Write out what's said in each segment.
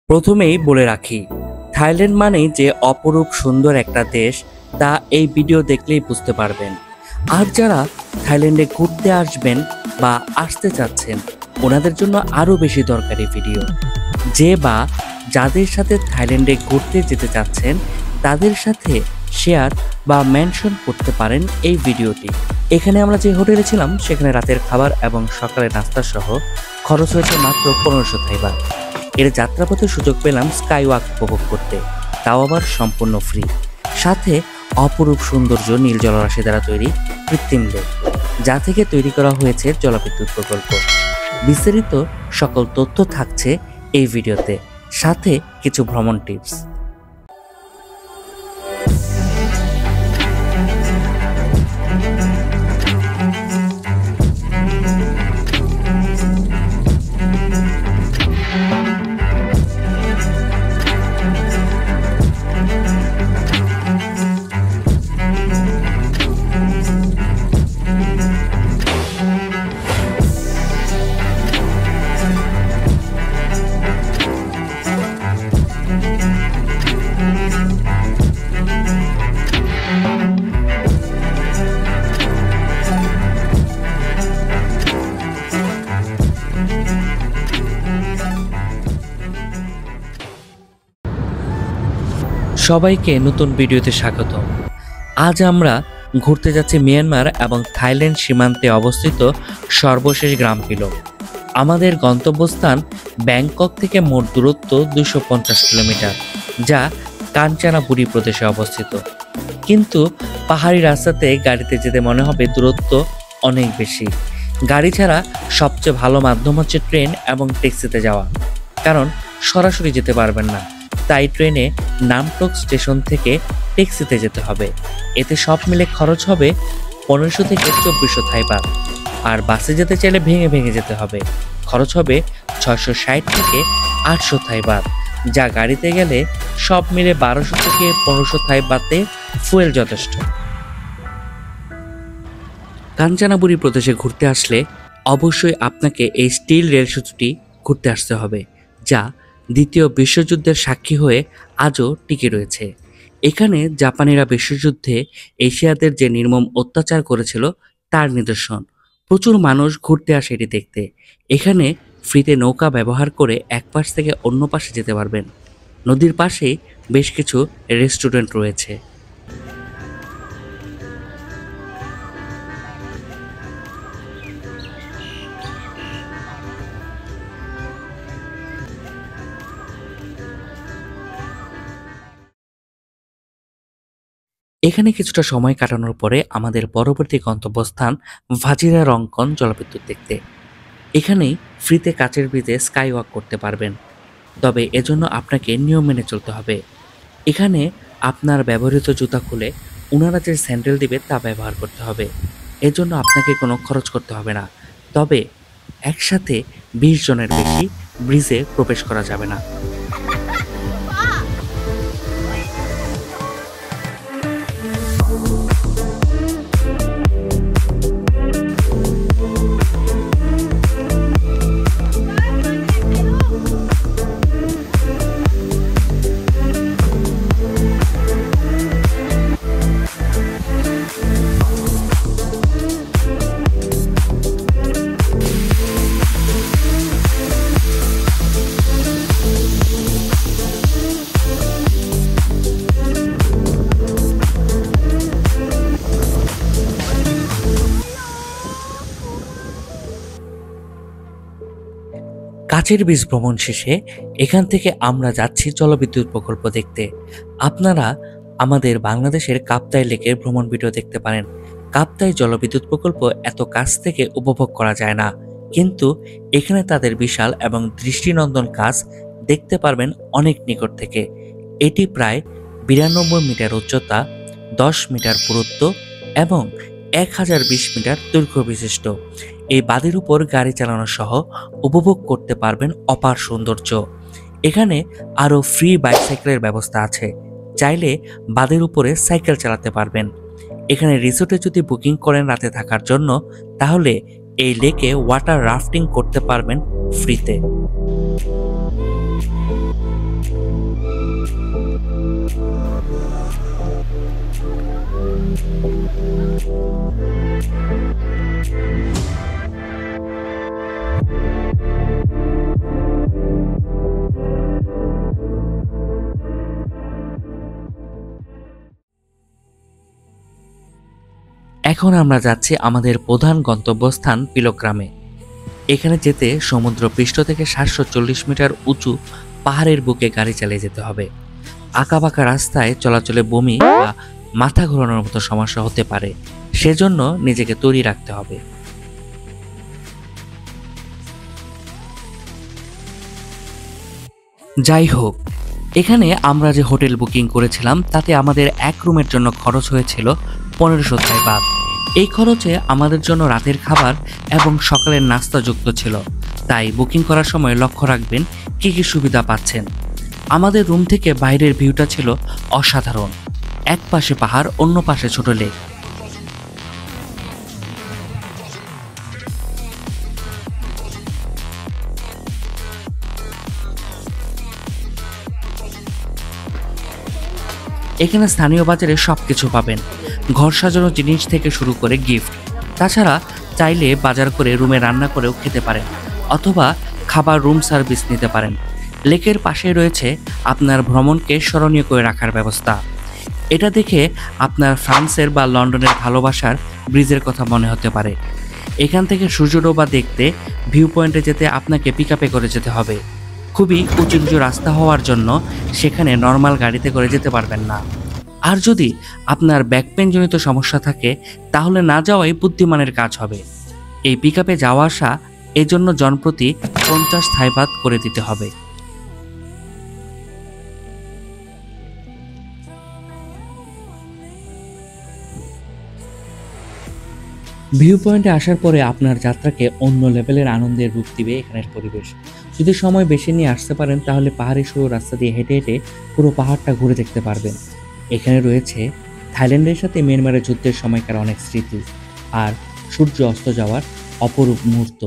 প্রথমেই বলে রাখি, থাইল্যান্ড মানেই যে অপরূপ সুন্দর একটা দেশ তা এই ভিডিও দেখলেই বুঝতে পারবেন। আর যারা থাইল্যান্ডে ঘুরতে আসবেন বা আসতে চাচ্ছেন ওনাদের জন্য আরও বেশি দরকারি ভিডিও। যে বা যাদের সাথে থাইল্যান্ডে ঘুরতে যেতে চাচ্ছেন তাদের সাথে শেয়ার বা মেনশন করতে পারেন এই ভিডিওটি। এখানে আমরা যে হোটেলে ছিলাম সেখানে রাতের খাবার এবং সকালের নাস্তা সহ খরচ হয়েছে মাত্র 1500 থাই বাত। এর যাত্রাপথে সুযোগ পেলাম স্কাই ওয়াক উপভোগ করতে, তাও আবার সম্পূর্ণ ফ্রি। সাথে অপরূপ সৌন্দর্য নীল জলরাশি দ্বারা তৈরি কৃত্রিম লেক, যা থেকে তৈরি করা হয়েছে জলবিদ্যুৎ প্রকল্প। বিস্তারিত সকল তথ্য থাকছে এই ভিডিওতে, সাথে কিছু ভ্রমণ টিপস। সবাইকে নতুন ভিডিওতে স্বাগত। আজ আমরা ঘুরতে যাচ্ছি মিয়ানমার এবং থাইল্যান্ড সীমান্তে অবস্থিত সর্বশেষ গ্রাম পিলো। আমাদের গন্তব্যস্থান ব্যাংকক থেকে মোট দূরত্ব 250 কিলোমিটার, যা কাঞ্চনাবুরি প্রদেশে অবস্থিত। কিন্তু পাহাড়ি রাস্তাতে গাড়িতে যেতে মনে হবে দূরত্ব অনেক বেশি। গাড়ি ছাড়া সবচেয়ে ভালো মাধ্যম হচ্ছে ট্রেন এবং ট্যাক্সিতে যাওয়া, কারণ সরাসরি যেতে পারবেন না। তাই ট্রেনে নামটক স্টেশন থেকে ট্যাক্সিতে যেতে হবে। এতে সব মিলে খরচ হবে 1500 থেকে 2400 থাই বাত। আর বাসে যেতে চাইলে ভেঙে ভেঙে যেতে হবে, খরচ হবে 660 থেকে 800 থাই বাত, যা গাড়িতে গেলে সব মিলে 1200 থেকে 1500 থাই বাতে ফুয়েল যথেষ্ট। কাঞ্চনাবুরি প্রদেশে ঘুরতে আসলে অবশ্যই আপনাকে এই স্টিল রেল সেতুটি ঘুরতে আসতে হবে, যা দ্বিতীয় বিশ্বযুদ্ধের সাক্ষী হয়ে আজও টিকে রয়েছে। এখানে জাপানিরা বিশ্বযুদ্ধে এশিয়াদের যে নির্মম অত্যাচার করেছিল তার নিদর্শন। প্রচুর মানুষ ঘুরতে আসে এটি দেখতে। এখানে ফ্রিতে নৌকা ব্যবহার করে এক পাশ থেকে অন্য পাশে যেতে পারবেন। নদীর পাশেই বেশ কিছু রেস্টুরেন্ট রয়েছে। এখানে কিছুটা সময় কাটানোর পরে আমাদের পরবর্তী গন্তব্যস্থান ভাজিরা রংকন জলবিদ্যুৎ দেখতে। এখানেই ফ্রিতে কাচের ব্রিজে স্কাই ওয়াক করতে পারবেন, তবে এজন্য আপনাকে নিয়ম মেনে চলতে হবে। এখানে আপনার ব্যবহৃত জুতা খুলে ওনারা যে স্যান্ডেল দিবে তা ব্যবহার করতে হবে। এজন্য আপনাকে কোনো খরচ করতে হবে না, তবে একসাথে 20 জনের বেশি ব্রিজে প্রবেশ করা যাবে না। কাচের ব্রিজ ভ্রমণ শেষে এখান থেকে আমরা যাচ্ছি জলবিদ্যুৎ প্রকল্প দেখতে। আপনারা আমাদের বাংলাদেশের কাপ্তাই লেকের ভ্রমণ ভিডিও দেখতে পারেন। কাপ্তাই জলবিদ্যুৎ প্রকল্প এত কাছ থেকে উপভোগ করা যায় না, কিন্তু এখানে তাদের বিশাল এবং দৃষ্টিনন্দন কাজ দেখতে পারবেন অনেক নিকট থেকে। এটি প্রায় 92 মিটার উচ্চতা, 10 মিটার পুরুত্ব এবং 1020 মিটার দৈর্ঘ্য বিশিষ্ট। এই বাঁধের উপর গাড়ি চালানো সহ উপভোগ করতে পারবেন অপার সৌন্দর্য। এখানে আরও ফ্রি বাইসাইকেলের ব্যবস্থা আছে, চাইলে বাঁধের উপরে সাইকেল চালাতে পারবেন। এখানে রিসোর্টে যদি বুকিং করেন রাতে থাকার জন্য, তাহলে এই লেকে ওয়াটার রাফটিং করতে পারবেন ফ্রিতে। এখন আমরা যাচ্ছি আমাদের প্রধান গন্তব্যস্থান পিলগ্রামে। এখানে যেতে সমুদ্র পৃষ্ঠ থেকে 740 মিটার উঁচু পাহাড়ের বুকে গাড়ি চালিয়ে যেতে হবে। আঁকাবাঁকা রাস্তায় চলাচলে বমি বা মাথা ঘোরানোর মতো সমস্যা হতে পারে, সেজন্য নিজেকে তৈরি রাখতে হবে। যাই হোক, এখানে আমরা যে হোটেল বুকিং করেছিলাম তাতে আমাদের এক রুমের জন্য খরচ হয়েছিল 1500 থাই বাত। এই খরচে আমাদের জন্য রাতের খাবার এবং সকালের নাস্তা যুক্ত ছিল। তাই বুকিং করার সময় লক্ষ্য রাখবেন কি কি সুবিধা পাচ্ছেন। আমাদের রুম থেকে বাইরের ভিউটা ছিল অসাধারণ। এক পাশে পাহাড়, অন্য পাশে ছোট লেক। এখানে স্থানীয় বাজারে সবকিছু পাবেন, ঘর সাজানোর জিনিস থেকে শুরু করে গিফট। তাছাড়া চাইলে বাজার করে রুমে রান্না করেও খেতে পারেন, অথবা খাবার রুম সার্ভিস নিতে পারেন। লেকের পাশে রয়েছে আপনার ভ্রমণকে স্মরণীয় করে রাখার ব্যবস্থা। এটা দেখে আপনার ফ্রান্সের বা লন্ডনের ভালোবাসার ব্রিজের কথা মনে হতে পারে। এখান থেকে সূর্যডোবা দেখতে ভিউ পয়েন্টে যেতে আপনাকে পিক আপে করে যেতে হবে। খুবই উঁচু নিচু রাস্তা হওয়ার জন্য সেখানে নর্মাল গাড়িতে করে যেতে পারবেন না। আর যদি আপনার ব্যাকপেনজনিত সমস্যা থাকে তাহলে না যাওয়াই বুদ্ধিমানের কাজ হবে। এই পিক আপে যাওয়া আসা এজন্য জনপ্রতি 50 থাই বাত করে দিতে হবে। ভিউ পয়েন্টে আসার পরে আপনার যাত্রাকে অন্য লেভেলের আনন্দের রূপ দিবে এখানের পরিবেশ। যদি সময় বেশি নিয়ে আসতে পারেন তাহলে পাহাড়ি সরু রাস্তা দিয়ে হেঁটে হেঁটে পুরো পাহাড়টা ঘুরে দেখতে পারবেন। এখানে রয়েছে থাইল্যান্ডের সাথে মিয়ানমারের যুদ্ধের সময়কার অনেক স্মৃতি আর সূর্য অস্ত যাওয়ার অপরূপ মুহূর্ত।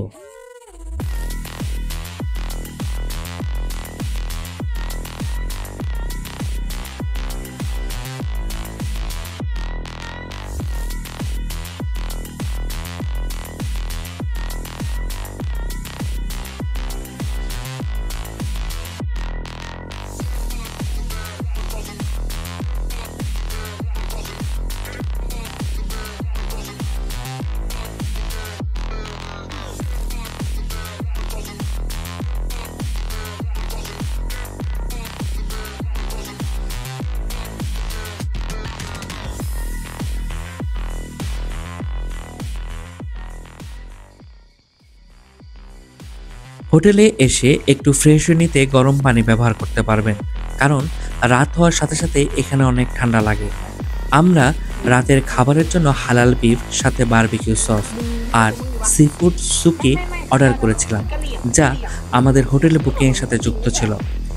হোটেলে এসে একটু ফ্রেশ হয়ে নিতে গরম পানি ব্যবহার করতে পারবেন, কারণ রাত হওয়ার সাথে সাথে এখানে অনেক ঠান্ডা লাগে। আমরা রাতের খাবারের জন্য হালাল বিফ সাথে বারবিকিউ সস আর সিফুড সুকি অর্ডার করেছিলাম, যা আমাদের হোটেল বুকিংয়ের সাথে যুক্ত ছিল।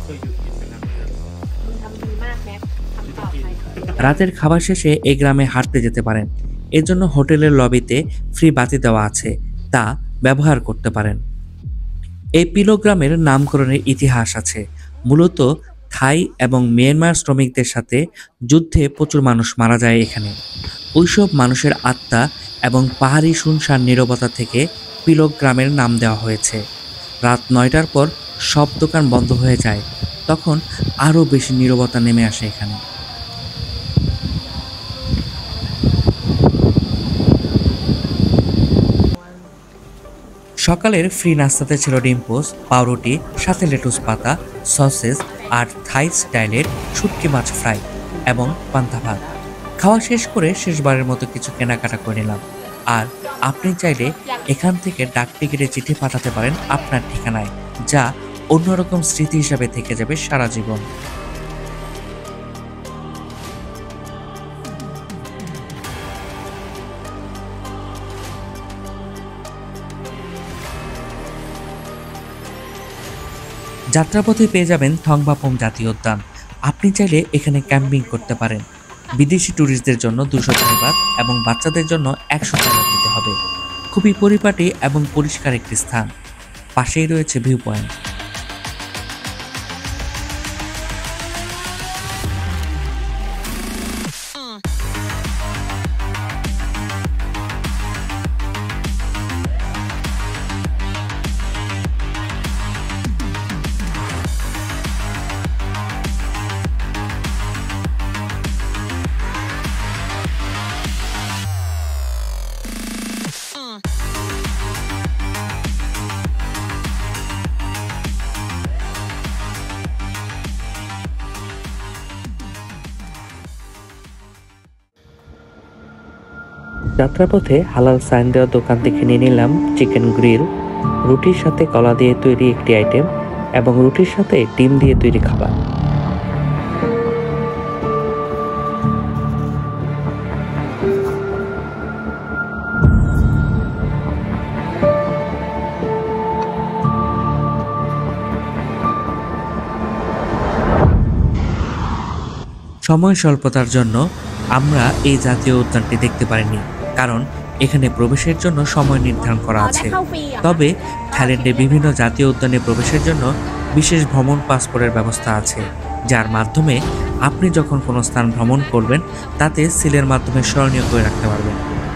রাতের খাবার শেষে এই গ্রামে হাঁটতে যেতে পারেন। এর জন্য হোটেলের লবিতে ফ্রি বাতি দেওয়া আছে, তা ব্যবহার করতে পারেন। এই পিলোগ্রামের নামকরণের ইতিহাস আছে। মূলত থাই এবং মিয়ানমার শ্রমিকদের সাথে যুদ্ধে প্রচুর মানুষ মারা যায় এখানে। ওইসব মানুষের আত্মা এবং পাহাড়ি শুনশান নীরবতা থেকে পিলোগ্রামের নাম দেওয়া হয়েছে। রাত 9টার পর সব দোকান বন্ধ হয়ে যায়, তখন আরও বেশি নীরবতা নেমে আসে এখানে। সকালের ফ্রি নাস্তাতে ছিল ডিম পোস্ট, পাউরুটি, সাথে লেটুস পাতা, সসেস আর থাই স্টাইলের শুটকি মাছ ফ্রাই এবং পান্তা ভাত। খাওয়া শেষ করে শেষবারের মতো কিছু কেনাকাটা করে নিলাম। আর আপনি চাইলে এখান থেকে ডাক টিকিটে চিঠি পাঠাতে পারেন আপনার ঠিকানায়, যা অন্যরকম স্মৃতি হিসাবে থেকে যাবে সারা জীবন। যাত্রাপথে পেয়ে যাবেন থংবাপং জাতীয় উদ্যান। আপনি চাইলে এখানে ক্যাম্পিং করতে পারেন। বিদেশি ট্যুরিস্টদের জন্য 200 থাই বাত এবং বাচ্চাদের জন্য 100 থাই বাত দিতে হবে। খুবই পরিপাটি এবং পরিষ্কার একটি স্থান। পাশেই রয়েছে ভিউ পয়েন্ট। যাত্রাপথে হালাল সাইন দেওয়া দোকান থেকে নিয়ে নিলাম চিকেন গ্রিল, রুটির সাথে কলা দিয়ে তৈরি একটি আইটেম এবং রুটির সাথে ডিম দিয়ে তৈরি খাবার। সময় স্বল্পতার জন্য আমরা এই জাতীয় উদ্যানটি দেখতে পারিনি, কারণ এখানে প্রবেশের জন্য সময় নির্ধারণ করা আছে। তবে থাইল্যান্ডে বিভিন্ন জাতীয় উদ্যানে প্রবেশের জন্য বিশেষ ভ্রমণ পাসপোর্টের ব্যবস্থা আছে, যার মাধ্যমে আপনি যখন কোনো স্থান ভ্রমণ করবেন তাতে সিলের মাধ্যমে স্মরণীয় করে রাখতে পারবেন।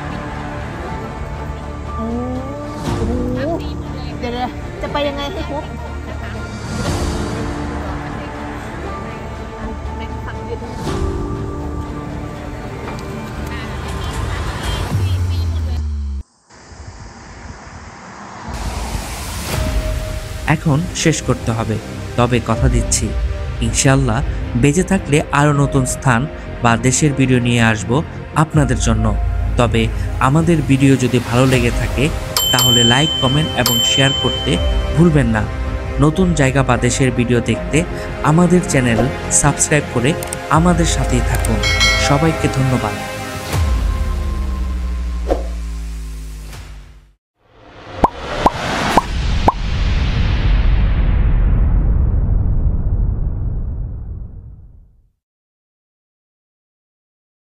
এখন শেষ করতে হবে, তবে কথা দিচ্ছি ইনশাআল্লাহ বেঁচে থাকলে আরও নতুন স্থান বা দেশের ভিডিও নিয়ে আসব আপনাদের জন্য। তবে আমাদের ভিডিও যদি ভালো লেগে থাকে তাহলে লাইক, কমেন্ট এবং শেয়ার করতে ভুলবেন না। নতুন জায়গা বা দেশের ভিডিও দেখতে আমাদের চ্যানেল সাবস্ক্রাইব করে আমাদের সাথেই থাকুন। সবাইকে ধন্যবাদ।